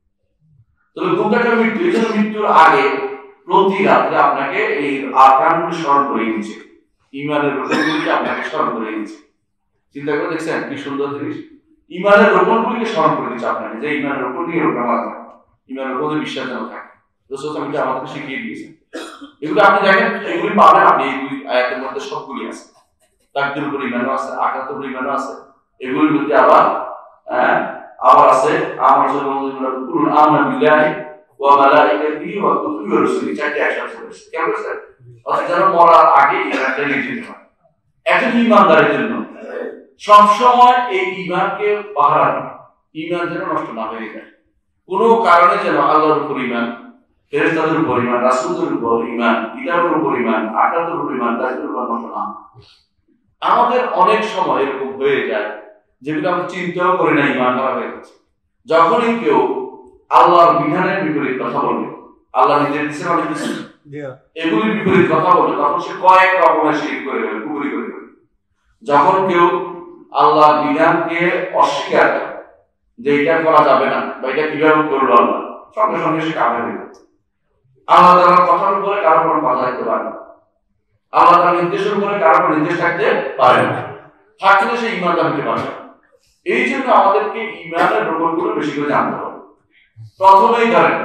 তবে ঘুমটাকে মৃত্যু এই জন্য মৃত্যুর আগে প্রতি রাত্রে আপনাকে এই আরকানগুলো স্মরণ করে দিচ্ছে ঈমানের রূপগুলিকে আপনাকে স্মরণ করে দিচ্ছে চিন্তা করে দেখছেন কি সুন্দর জিনিস ঈমানের রূপগুলিকে স্মরণ করে দিচ্ছে আপনাকে যে ঈমানের রূপ নিয়ে রূপ নামাজ ঈমানের রূপে বিশ্বাস যেন থাকে রাসূল সাল্লাল্লাহু আলাইহি আমাদেরকে শিখিয়ে দিয়েছেন এগুলো আপনি দেখেন এগুলি পাবেন আপনি এই দুই আয়াতের মধ্যে সবগুলি আছে তাকদীরের উপর ঈমানও আছে আখিরাতের উপর ঈমানও আছে এগুলির মধ্যে আবার হ্যাঁ আবার আছে আমার জন্য কুরআন আমানা বিল্লাহি ওয়া মালাইকাতিহি ওয়া কুতুবিহি ওয়া রুসুলিহি চারটি আয়াত আছে কেমন আছে অর্থাৎ যেন মরার আগে এটা লিখে দিতে হয় একজন ঈমানদারের জন্য সব সময় এই ঈমানকে পাহারা দিন ঈমান যেন নষ্ট না হয়ে যায় কোনো কারণে যেন আল্লাহর উপর ঈমান ফেরেশতাদের উপর ঈমান রাসূলদের উপর ঈমান কিতাবের উপর ঈমান আখিরাতের উপর ঈমান তাদের উপর নষ্ট না আমাদের অনেক সময় এরকম হয়ে যায় যেগুলো আমরা চিন্তাও করি না ঈমান হারা হয়ে গেছে যখনই কেউ আল্লাহর বিধানের বিপরীত কথা বলবে আল্লাহ নিজের দিয়েছেন অনেক কিছু এগুলির বিপরীত কথা বলবে তখন সে কয়েক রকমের শিরক করে ফেলবে কুফরি করে ফেলবে যখন কেউ আল্লাহর বিধানকে অস্বীকার করে যে এটা করা যাবে না বা এটা কিভাবে করলো আল্লাহ সঙ্গে সঙ্গে সে কাফের হয়ে যাবে আল্লাহ তাআলার কথার উপরে কারো কোনো কথা থাকতে পারে না আল্লাহ তাআলার নির্দেশের উপরে কারো কোনো নির্দেশ থাকতে পারে না থাকলে সে ঈমানদার হতে পারে এই জন্য আমাদেরকে ঈমানের রূপগুলো বেশি করে জানতে হবে প্রথমেই ধরেন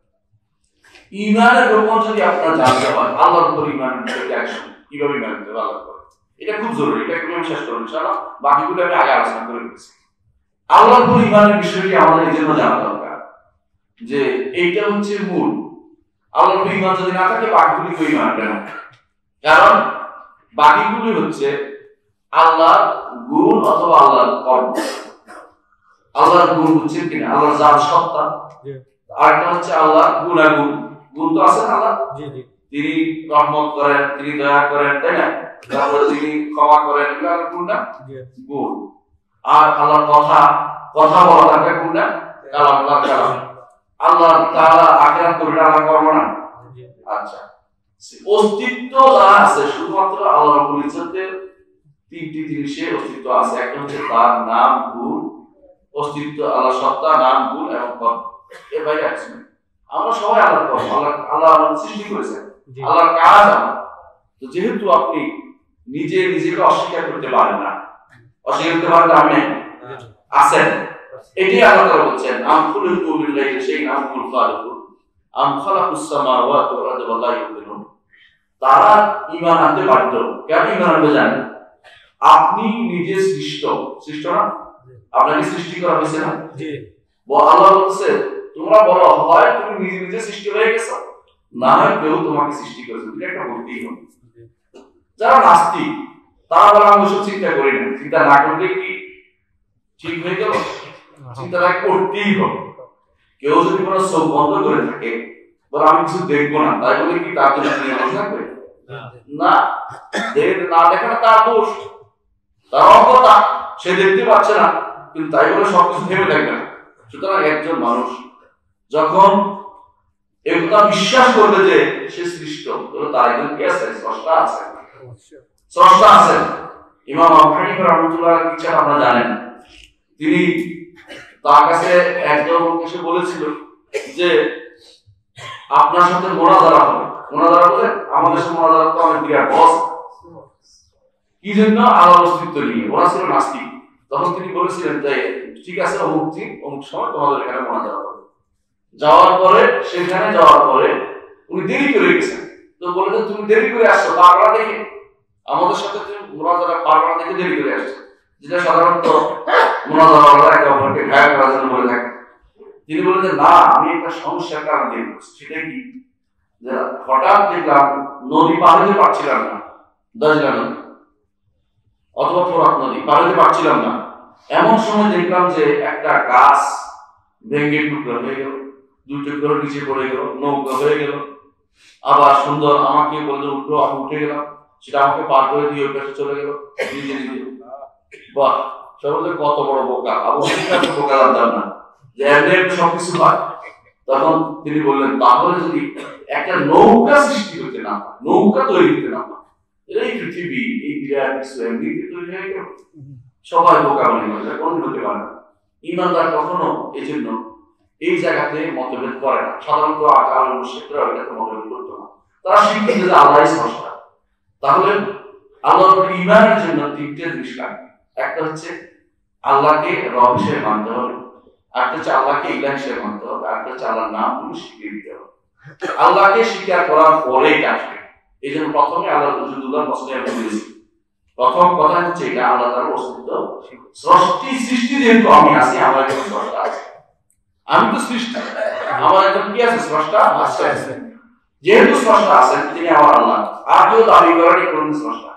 ঈমানের রূপ যদি আপনার জানতে হয় আল্লাহর উপর ঈমানের বিষয়টি অ্যাকশন কিভাবে ঈমান করতে হবে আল্লাহর উপর এটা খুব জরুরি এটা একটু আমি শেষ করব ইনশাআল্লাহ বাকিগুলো আমি আগে আলোচনা করে দিচ্ছি আল্লাহর উপর ঈমানের বিষয়টি আমাদের এই জন্য জানা দরকার যে এইটা হচ্ছে মূল আল্লাহর উপর ঈমান যদি না থাকে বাকিগুলি কেউ ঈমান আনবে না কারণ বাকিগুলি হচ্ছে আল্লাহর গুণ অথবা আল্লাহর কর্ম আল্লাহর গুণ হচ্ছে কিনা আল্লাহর জাত সত্তা আরেকটা হচ্ছে আল্লাহর গুণাগুণ গুণ তো আছে না আল্লাহ তিনি রহমত করেন তিনি দয়া করেন তাই না তারপরে তিনি ক্ষমা করেন এগুলো আল্লাহর গুণ না গুণ আর আল্লাহর কথা কথা বলা তাকে গুণ না কালাম আল্লাহর কালাম আল্লাহ তাআলা আখিরাত করবে আল্লাহ কর্ম না আচ্ছা অস্তিত্ব যা আছে শুধুমাত্র আল্লাহ রাব্বুল ইজ্জতের তিনটি জিনিসের অস্তিত্ব আছে একটা হচ্ছে তার নাম গুণ অস্তিত্ব আল্লাহ সত্তা নাম গুণ এবং কর্ম এর বাইরে আছে আমরা সবাই আল্লাহর কর্ম আল্লাহ আল্লাহ আমাদের সৃষ্টি করেছেন আল্লাহর কাজ আমার তো যেহেতু আপনি নিজে নিজেকে অস্বীকার করতে পারেন না অস্বীকার করতে পারেন আপনি আছেন এটাই আল্লাহ তাআলা বলছেন আম খুলিকু মিন গায়রি শাইইন আম হুমুল খালিকুন আম খালাকুস সামাওয়াতি ওয়াল আরদা ওয়াল্লাহু ইউমিনুন তারা ঈমান আনতে বাধ্য কেন ঈমান আনবে জানেন আপনি নিজে সৃষ্ট সৃষ্ট না আপনাকে সৃষ্টি করা হয়েছে না জি আল্লাহ বলছে তোমরা বলো হয় তুমি নিজে নিজে সৃষ্টি হয়ে গেছো না হয় কেউ তোমাকে সৃষ্টি করেছে এটা একটা বলতেই হবে যারা নাস্তিক তারা বলে আমি ওসব চিন্তা করি না চিন্তা না করলে কি ঠিক হয়ে গেল চিন্তা করতেই হবে কেউ যদি কোনো চোখ বন্ধ করে থাকে বলে আমি কিছু দেখবো না, তাই বলে কি তার জন্য নিরাপদ থাকবে? না, না দেখাটা তার দোষ, তার অজ্ঞতা, সে দেখতে পাচ্ছে না, কিন্তু তাই বলে সবকিছু থেমে থাকবে না। সুতরাং একজন মানুষ যখন একথা বিশ্বাস করবে যে সে সৃষ্ট, তার একজন কি আছে? স্রষ্টা আছে, স্রষ্টা আছে। ইমাম আবু হানিফা রাহমাতুল্লাহ আলাইহির ইচ্ছা আপনারা জানেন, তিনি তার কাছে একজন এসে বলেছিল যে আপনার সাথে মোনাজারা হবে। মোনাজারা বলে আমাদের সাথে মোনাজারা তো অনেক বিরাট বস, কি জন্য? আল্লাহর অস্তিত্ব নিয়ে। ওরা ছিল নাস্তিক। তখন তিনি বলেছিলেন যে ঠিক আছে, অমুক দিন অমুক সময় তোমাদের এখানে মোনাজারা হবে। যাওয়ার পরে, সেখানে যাওয়ার পরে উনি দেরি করে গেছেন। তো বলেছেন তুমি দেরি করে আসছো পাগলা দেখে, আমাদের সাথে মোনাজারা পাগলা দেখে দেরি করে আসছো, যেটা সাধারণত মোনাজারা একে অপরকে ঘায়াল করার জন্য বলে থাকে। তিনি বলেছেন না, আমি একটা সমস্যার কারণ দিয়ে বলছি। সেটা কি? যে হঠাৎ দেখলাম নদী পার হতে পারছিলাম না, দাজলা নদী অথবা ফোরাত নদী পার হতে পারছিলাম না। এমন সময় দেখলাম যে একটা গাছ ভেঙে টুকরো হয়ে গেল, দুই টুকরো নিচে পড়ে গেল, নৌকা হয়ে গেল। আবার সুন্দর আমাকে বলতে উঠলো, আমি উঠে গেলাম, সেটা আমাকে পার করে দিয়ে ওই পাশে চলে গেল নিজে নিজে। বাহ, সবাই কত বড় বোকা! আবু হানিফা বোকা জানতাম না যে এমনি একটা সবকিছু হয়। তখন তিনি বললেন তাহলে যদি একটা নৌকা সৃষ্টি করতে না, নৌকা তৈরি করতে না, এই পৃথিবী এই বিরাট কিছু এমনিতে তৈরি হয়ে গেল। সবাই বোকা মনে করে, কোন হতে পারে না। ইমানদার কখনো এই জন্য এই জায়গাতে মতভেদ করে না। সাধারণত আলেম মুশরিকরা এটাতে মতভেদ করতো না, তারা শিখতে যে আল্লাহই স্রষ্টা। তাহলে আল্লাহর ঈমানের জন্য তিনটে জিনিস লাগবে। একটা হচ্ছে আল্লাহকে রব হিসেবে মানতে হবে, একটা হচ্ছে আল্লাহকে ইলাহ হিসেবে মানতে হবে, একটা হচ্ছে আল্লাহর নামগুলো স্বীকৃতি দিতে হবে। আল্লাহকে স্বীকার করার পরেই আসবে। এই জন্য প্রথমে আল্লাহ উজুদুল্লাহ মসলে আমি বলেছি, প্রথম কথা হচ্ছে এটা আল্লাহ তাআলার অস্তিত্ব, সৃষ্টি সৃষ্টি যেহেতু আমি আছি, আমার একজন স্রষ্টা আছে। আমি তো সৃষ্টি, আমার একজন কি আছে? স্রষ্টা আছে। যেহেতু স্রষ্টা আছেন, তিনি আমার আল্লাহ। আর কেউ দাবি করেন কোন স্রষ্টা।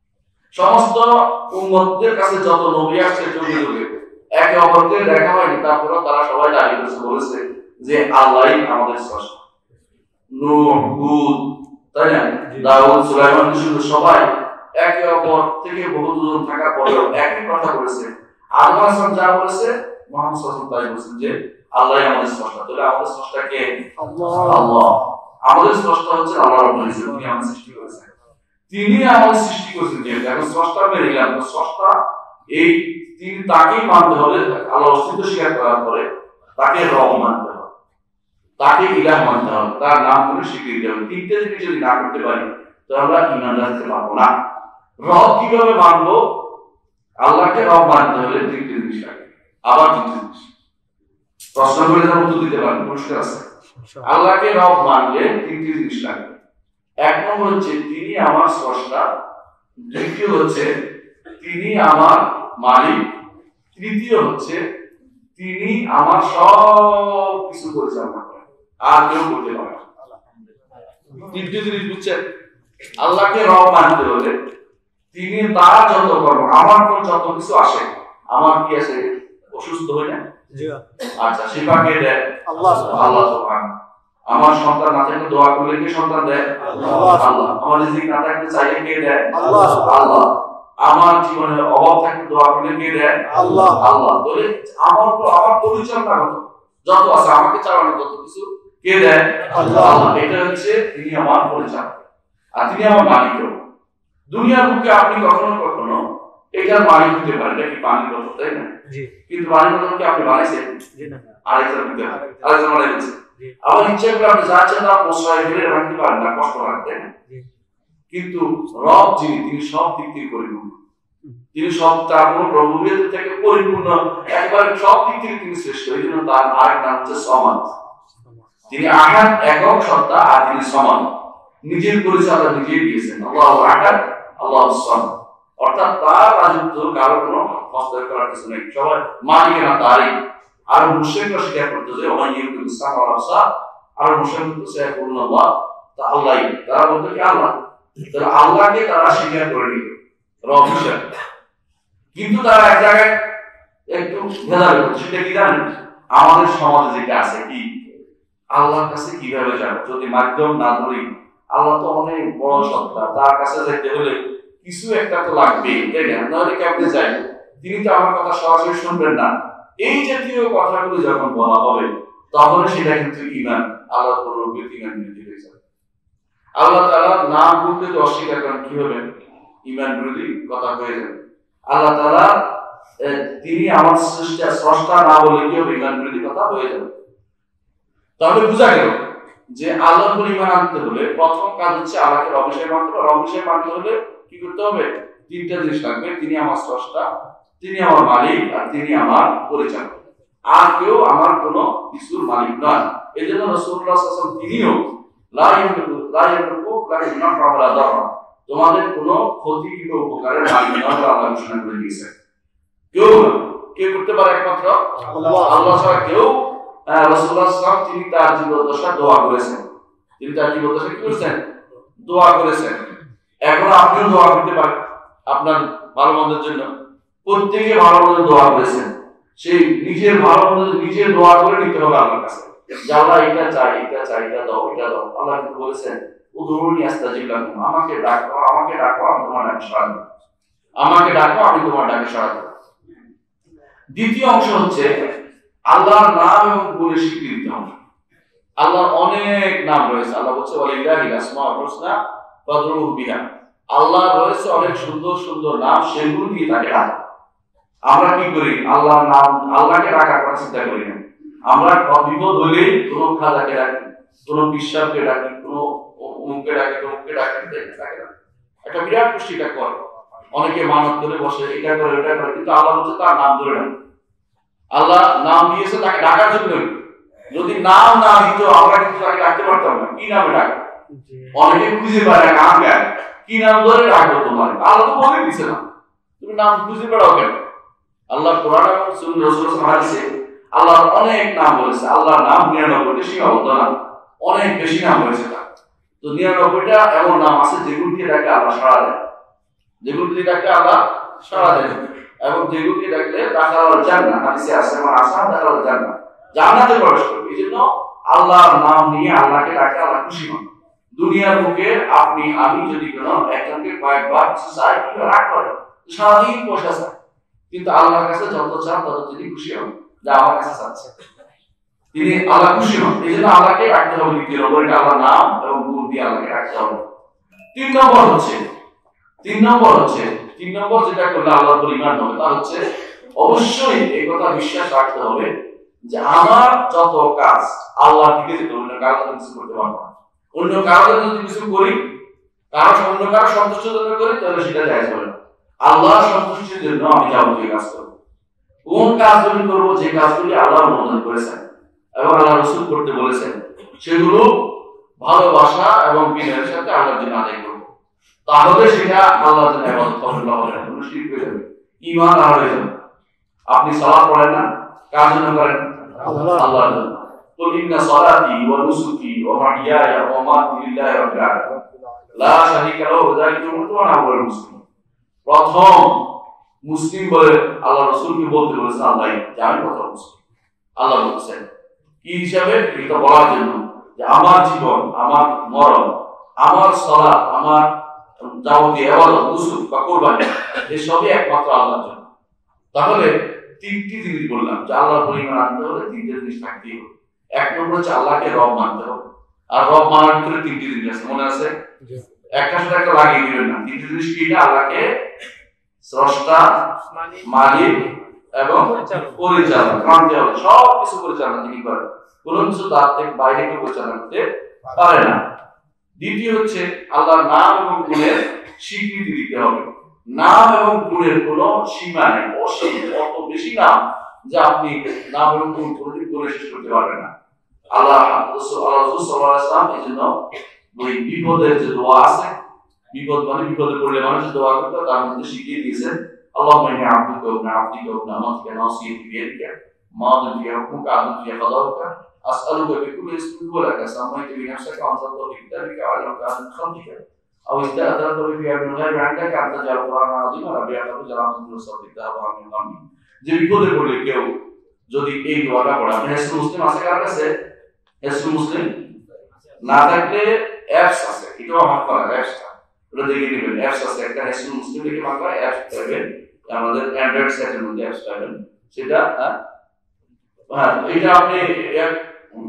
সমস্ত উম্মতদের কাছে যত নবী আসছে যুগে যুগে একে অপরকে দেখা হয়নি, তারপরে তারা সবাই দাবি করেছে, বলেছে যে আল্লাহই আমাদের স্রষ্টা। নূহ, হুদ, তাই না, দাউদ, সুলাইমান, শুধু সবাই একে অপর থেকে বহু দূর থাকার পরেও একই কথা বলেছে। আদম আলাইহিস সালাম যা বলেছে, মুহাম্মদ সাল্লাল্লাহু আলাইহি ওয়াসাল্লাম তাই বলেছেন যে আল্লাহই আমাদের স্রষ্টা। তাহলে আমাদের স্রষ্টা কে? আল্লাহ। আল্লাহ আমাদের স্রষ্টা হচ্ছে আল্লাহ রাব্বুল ইজ্জত, তিনি আমাদের সৃষ্টি করেছেন। তিনি আমাদের সৃষ্টি করেছেন। যে দেখো স্রষ্টা মেরে গেলাম, স্রষ্টা এই তিনি তাকেই মানতে হবে। আল্লাহর অস্তিত্ব স্বীকার করার পরে তাকে রব মানতে হবে, তাকে ইলাহ মানতে হবে, তার নামগুলো স্বীকৃতি দিতে হবে। তিনটে জিনিস যদি না করতে পারি তাহলে আমরা ঈমান রাখতে পারবো না। রব কিভাবে মানবো? আল্লাহকে রব মানতে হলে তিনটে জিনিস লাগে। আবার তিনটে জিনিস প্রশ্ন করে তার উত্তর দিতে পারেন, পুরস্কার আছে। আল্লাহকে রব মানলে তিনটে জিনিস লাগে। এক নম্বর হচ্ছে তিনি আমার স্রষ্টা, দ্বিতীয় হচ্ছে তিনি আমার মালিক, তৃতীয় হচ্ছে তিনি আমার সব কিছু পরিচালনা করেন, আর কেউ করতে পারে না। তিনটে জিনিস বুঝছেন? আল্লাহকে রব মানতে হলে তিনি তার যত কর্ম, আমার কোন যত কিছু আসে, আমার কি আছে? অসুস্থ হই না, আচ্ছা শিফা কে দেয়? আল্লাহ। আল্লাহ সুবহানাহু। আমার সন্তান না থাকলে দোয়া করলে কে সন্তান দেয়? আল্লাহ। আল্লাহ। আমার রিজিক না থাকলে চাইলে কে দেয়? আল্লাহ। আল্লাহ। আমার জীবনে অভাব থাকলে দোয়া করলে কে দেয়? আল্লাহ। আল্লাহ। তাহলে আমার আমার পরিচালনা কত যত আছে, আমাকে চালানো যত কিছু কে দেয়? আল্লাহ। আল্লাহ। এটা হচ্ছে তিনি আমার পরিচালক আর তিনি আমার মালিক। দুনিয়ার বুকে আপনি কখনো কখনো এটার মালিক হতে পারেন, এটা কি পানির কথা, তাই না? কিন্তু পানির কথা কি আপনি বানাইছেন? আরেকজন দিতে হবে, আরেকজন বানাইছে। আবার ইচ্ছা করে আপনি যা চান তা প্রশ্রয় ফেলে রাখতে পারেন না, কষ্ট রাখতে না। কিন্তু রব যিনি, তিনি সব দিক থেকে পরিপূর্ণ, তিনি সব, তার কোন প্রভুত্ব থেকে পরিপূর্ণ, একবারে সব দিক থেকে তিনি শ্রেষ্ঠ। এই জন্য তার আরেক নাম হচ্ছে সমাদ। তিনি আহাদ, একক সত্তা, আর তিনি সমাদ। নিজের পরিচয় আল্লাহ নিজেই দিয়েছেন, আল্লাহু আহাদ, আল্লাহু সামাদ। অর্থাৎ তার রাজত্ব কারো কোনো হস্তক্ষেপ করার কিছু নেই, সবাই মালিকানা তারই। আর মুশরিকরা স্বীকার করতো যে ওমান ইউরিদু সামা ওয়াল আবসার, আর মুশরিক তো সে বলল আল্লাহ, তা আল্লাহই, তারা বলতো কি আল্লাহ। তাহলে আল্লাহকে তারা স্বীকার করে নিত রব হিসেবে। কিন্তু তারা এক জায়গায় একটু ভেদাভেদ করতো, সেটা কি জানেন? আমাদের সমাজে যেটা আছে কি, আল্লাহর কাছে কিভাবে যাবে যদি মাধ্যম না ধরি? আল্লাহ তো অনেক বড় সত্তা, তার কাছে যেতে হলে কিছু একটা তো লাগবে, তাই না? নাহলে কেমনে যাই? তিনি তো আমার কথা সরাসরি শুনবেন না। এই জাতীয় কথাগুলো যখন বলা হবে তখন সেটা কিন্তু ঈমান, আল্লাহর উপর ঈমান বিরোধী হয়ে যাবে। আল্লাহ তাআলার নাম বলতে যদি অস্বীকার করেন কি হবে? ঈমান বিরোধী কথা হয়ে যাবে। আল্লাহ তাআলা তিনি আমার স্রষ্টা স্রষ্টা না বলে কি হবে? ঈমান বিরোধী কথা হয়ে যাবে। তাহলে বোঝা গেল যে আল্লাহর উপর ঈমান আনতে হলে প্রথম কাজ হচ্ছে আল্লাহকে রব হিসেবে মানতে হবে। রব হিসেবে মানতে হলে কি করতে হবে? তিনটা জিনিস লাগবে, তিনি আমার স্রষ্টা, তিনি আমার মালিক, আর তিনি আমার পরিচালক। আর কেউ আমার কোনো কিছুর মালিক নয়। এই জন্য রাসূলুল্লাহ সাল্লাল্লাহু আলাইহি ওয়াসাল্লাম তিনিও লা ইয়ামলিকু লা ইয়ামলিকু লা ইয়ানফা ওয়া লা দাররা, তোমাদের কোনো ক্ষতি কিংবা উপকারের মালিক নয় বলে আল্লাহ ঘোষণা করে দিয়েছেন। কেউ কে করতে পারে? একমাত্র আল্লাহ। আল্লাহ ছাড়া কেউ। রাসূলুল্লাহ সাল্লাল্লাহু আলাইহি ওয়াসাল্লাম তিনি তার জীবদ্দশায় দোয়া করেছেন, তিনি তার জীবদ্দশায় কি করেছেন? দোয়া করেছেন। এখন আপনিও দোয়া করতে পারেন আপনার ভালো মন্দের জন্য। প্রত্যেকে ভালো মন্দের দোয়া করেছেন, সেই নিজের ভালো মন্দের নিজের দোয়া করে নিতে হবে আল্লাহর কাছে যে আল্লাহ এটা চাই, এটা চাই, এটা দাও, এটা দাও। আল্লাহ কিন্তু বলেছেন উদউনি আস্তাজিব লাকুম, আমাকে ডাকো, আমাকে ডাকো, আমি তোমার ডাকে সাড়া দেব, আমাকে ডাকো, আমি তোমার ডাকে সাড়া দেব। দ্বিতীয় অংশ হচ্ছে আল্লাহর নাম এবং গুণের স্বীকৃতি দিতে হবে। আল্লাহর অনেক নাম রয়েছে। আল্লাহ বলছে ওয়ালিল্লাহিল আসমাউল হুসনা ফাদউহু বিহা, আল্লাহর রয়েছে অনেক সুন্দর সুন্দর নাম, সেগুলো দিয়ে তাকে ডাকো। আমরা কি করি? আল্লাহর নাম, আল্লাহকে ডাকার কথা চিন্তা করি না। আমরা বিপদ হলে কোনো খাজাকে ডাকি, কোনো বিশ্বাসকে ডাকি, কোনো অমুককে ডাকি, তমুককে ডাকি, ডাকে না। একটা বিরাট পুষ্টিটা করে, অনেকে মানত করে বসে, এটা করে ওটা করে, কিন্তু আল্লাহ বলছে তার নাম ধরে না। আল্লাহ নাম দিয়েছে তাকে ডাকার জন্য। যদি নাম না দিত আমরা কিন্তু তাকে ডাকতে পারতাম না। কি নামে ডাকবো? অনেকে খুঁজে পায় না, কি নাম ধরে ডাকবো তোমার? আল্লাহ তো বলে দিছে না, তুমি নাম খুঁজে বেড়াও কেন? আল্লাহ কোরআন এবং সুন্নাহ রাসূলুল্লাহ হাদিসে আল্লাহর অনেক নাম বলেছে। আল্লাহর নাম নিরানব্বইটা, সীমাবদ্ধ না, অনেক বেশি নাম হয়েছে তার। তো নিরানব্বইটা এমন নাম আছে যেগুলো দিয়ে ডাকলে আল্লাহ সাড়া দেয়, যেগুলো দিয়ে ডাকলে আল্লাহ সাড়া দেয়, এবং যেগুলো দিয়ে ডাকলে দাখালাল জান্নাহ, হাদিসে আছে আমার আসাম দাখালাল জান্নাহ, জান্নাতে প্রবেশ করবে। এই জন্য আল্লাহর নাম নিয়ে আল্লাহকে ডাকলে আল্লাহ খুশি হন। দুনিয়ার বুকে আপনি আমি যদি কোনো একজনকে কয়েকবার কিছু চাই, কি রাগ করে, সারাদিন পয়সা চায়, কিন্তু আল্লাহর কাছে যত চান তত তিনি খুশি হন যে আমার কাছে চাচ্ছে, তিনি আল্লাহ খুশি হন। এই জন্য আল্লাহকে ডাকতে হবে। দ্বিতীয় নম্বর এটা আল্লাহর নাম এবং গুণ দিয়ে আল্লাহকে ডাকতে হবে। তিন নম্বর হচ্ছে তিন নম্বর হচ্ছে তিন নম্বর যেটা করলে আল্লাহর উপর ঈমান হবে তা হচ্ছে অবশ্যই এই কথা বিশ্বাস রাখতে হবে যে আমার যত কাজ আল্লাহর দিকে যেতে, অন্য কারো জন্য কিছু করতে পারবো না। অন্য কারো জন্য যদি কিছু করি, কারো অন্য কারো সন্তুষ্টির জন্য করি, তাহলে সেটা জায়েজ হবে না। আল্লাহর সন্তুষ্টির জন্য আমি যাবতীয় কাজ করব। কোন কাজগুলি করব? যে কাজগুলি আল্লাহ অনুমোদন করেছেন এবং আল্লাহ রাসূল করতে বলেছেন, সেগুলো ভালোবাসা এবং বিনয়ের সাথে আল্লাহর জন্য আদায় করব। তাহলে সেটা আল্লাহর জন্য ইবাদত হবে না, কোনো শিরক হয়ে যাবে, ঈমান আর হয়ে যাবে। আপনি সালাত পড়েন না, কার জন্য করেন? আল্লাহর জন্য। কুল ইন্না সালাতি ওয়া নুসুকি ওয়া মাহইয়ায়া ওয়া মামাতি লিল্লাহি রাব্বিল আলামিন লা শারীকা লাহু ওয়া যালিকা উমিরতু ওয়া আনা আউওয়ালুল মুসলিমিন। প্রথম মুসলিম বলে আল্লাহ রাসূলকে বলতে বলেছেন আল্লাহ, যে আমি প্রথম মুসলিম। আল্লাহ বলেছেন কি হিসাবে? এটা বলার জন্য যে আমার জীবন, আমার মরণ, আমার সালাত, আমার যাবতীয় ইবাদত, নুসুক বা কুরবানি, এই সবই একমাত্র আল্লাহর জন্য। তাহলে তিনটি জিনিস বললাম যে আল্লাহর উপর ঈমান আনতে হলে তিনটি জিনিস থাকতেই হবে। এক নম্বর হচ্ছে আল্লাহকে রব মানতে হবে। আর রব মানার ভিতরে তিনটি জিনিস আছে, মনে আছে? একটা সাথে একটা লাগিয়ে দিবেন না। তিনটি জিনিস কি? আল্লাহকে স্রষ্টা, মালিক এবং পরিচালক মানতে হবে। সব কিছু পরিচালনা তিনি করেন, কোনো কিছু তার থেকে বাইরে কেউ পরিচালনা করতে পারে না। দ্বিতীয় হচ্ছে আল্লাহর নাম এবং গুণের স্বীকৃতি দিতে হবে। নাম এবং গুণের কোনো সীমা নেই, অসীম, অত বেশি নাম যে আপনি নাম এবং গুণ কোনোদিন গুণে শেষ করতে পারবেন না। আল্লাহ রাসূল সাল্লাল্লাহু আলাইহি ওয়াসাল্লাম এই জন্য ওই বিপদের যে দোয়া আছে, বিপদ মানে বিপদে পড়লে মানুষ দোয়া করতে, তার মধ্যে শিখিয়ে দিয়েছেন আল্লাহুম্মা ইন্নী আবদুকা ওয়া আবদুকা ওয়া আমাতুকা নাসিয়াতি বিয়াদিকা মাদিন ফি হুকমুকা আদলুন ফি কাদাউকা আসআলুকা বিকুল্লি ইসমিন হুয়া লাকা সামাইতা বিনাফসিকা ওয়া আনzaltahu ফি কিতাবিকা ওয়া 'allamtahu min khalqika aw ista'thartahu fi 'ilmil ghaibi 'indaka an taj'ala al-Qur'ana 'azima rabi'a qalbi jalalatul sabita wa min ghammi। যে বিপদে পড়লে কেউ যদি এই দোয়াটা পড়ে, আপনি মুসলিম আছে কার কাছে? হেসবুল মুসলিম না থাকলে অ্যাপস আছে, এটাও আমার করা অ্যাপসটা ওটা দেখে নেবেন। অ্যাপস আছে একটা হেসবুল মুসলিম দেখে আমার করা অ্যাপস পাবেন, আমাদের অ্যান্ড্রয়েড সেটের মধ্যে অ্যাপস পাবেন সেটা। হ্যাঁ এটা আপনি হুম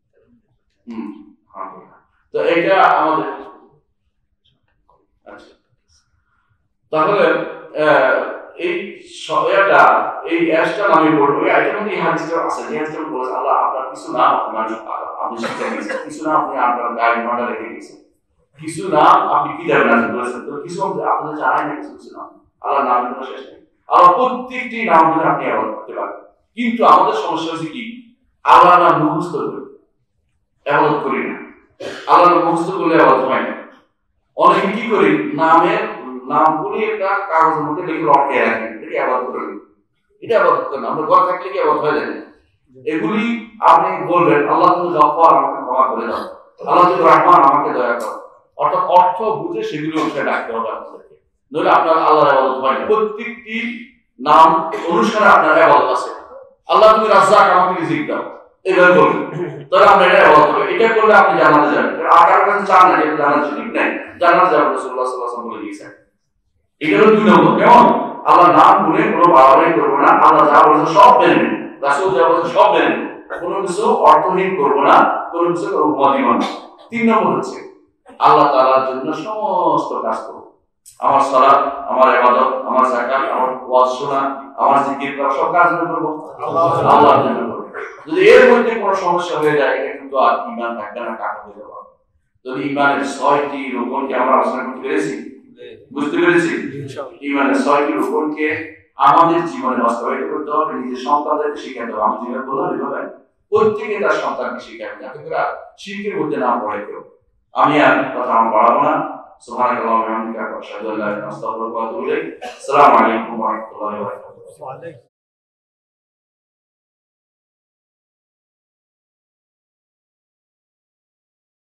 হ্যাঁ তো এটা আমাদের আচ্ছা তাহলে এই সবটা এই অ্যাপসটা আমি বলবো এটার মধ্যে হাদিসটা আছে যে হাদিসটা বলেছে আল্লাহ আপনার কিছু নাম আপনার আপনি শিখতে গেছেন, কিছু নাম আপনি আপনার গাইড মডেল রেখে গেছেন, কিছু নাম আপনি কি দেবেন না বলেছেন, তো কিছু আপনাদের জানাই না কিছু নাম আল্লাহ নাম কোনো শেষ নেই, আল্লাহ প্রত্যেকটি নাম ধরে আপনি আবাদ করতে পারেন। কিন্তু আমাদের সমস্যা হচ্ছে কি আল্লাহ নাম মুখস্থ করি আবাদ করি না, আল্লাহ নাম মুখস্থ করলে আবাদ হয় না। অনেকে কি করি নামের নামগুলি একটা কাগজের মধ্যে লিখে লটকে রাখেন, এটা আবাদ করেন, এটা আবাদ করেন। আমরা ঘর থাকলে কি আবাদ হয়ে যায়? এগুলি আপনি বলবেন আল্লাহ তুমি গফফার আমাকে ক্ষমা করে দাও, আল্লাহ তুমি রহমান আমাকে দয়া করো, অর্থাৎ অর্থ বুঝে সেগুলি অনুসারে ডাকতে হবে আপনাদেরকে, নইলে আপনার আল্লাহর ইবাদত হয় না। প্রত্যেকটি নাম অনুসারে আপনার ইবাদত আছে। আল্লাহ তুমি রাজ্জাক আমাকে রিজিক দাও এইভাবে বলবেন, তাহলে আমরা এটা ইবাদত হবে। এটা করলে আপনি জান্নাতে যাবেন। আর কারো কাছে চান না যে জান্নাত ঠিক নাই, জান্নাতে যাবেন রাসূলুল্লাহ সাল্লাল্লাহু আলাইহি ওয়াসাল্লাম বলে দিয়েছেন। এটা হলো দুই নম্বর। কেমন আল্লাহ নাম বলে কোনো বাড়াবাড়ি করবো না, আল্লাহ যা বলেছে সব মেনে নেব, রাসূল যা বলেছে সব মেনে নেব, কোনো কিছু অর্থহীন করবো না, কোনো কিছু উপমা দিব না। তিন নম্বর হচ্ছে আল্লাহ তাআলার জন্য সমস্ত কাজ করব। আমার সালাত, আমার ইবাদত, আমার যাকাত, আমার ওয়াজ শোনা, আমার জিকির করা সব কাজ করব আল্লাহর জন্য করব। যদি এর মধ্যে কোনো সমস্যা হয়ে যায় এটা কিন্তু আর ঈমান থাকবে না, কাটা হয়ে যাবে। যদি ঈমানের ছয়টি রুকনকে আমরা আলোচনা করতে পেরেছি, বুঝতে পেরেছি ঈমানের ছয়টি রুকনকে আমাদের জীবনে বাস্তবায়িত করতে হবে, নিজের সন্তানদেরকে শিখাতে হবে। আমি যেভাবে বললাম এভাবে প্রত্যেকে তার সন্তানকে শিখাবে, যাতে করে শিরকের মধ্যে না পড়ে কেউ। আমি আর কথা আমার বাড়াবো না। সুবহানাল্লাহি ওয়া বিহামদিহি আশহাদু আল্লা ইলাহা ইল্লাল্লাহ আস্তাগফিরুকা ওয়া আতুবু ইলাইক। আসসালামু আলাইকুম ওয়া রাহমাতুল্লাহি ওয়া বারাকাতুহু।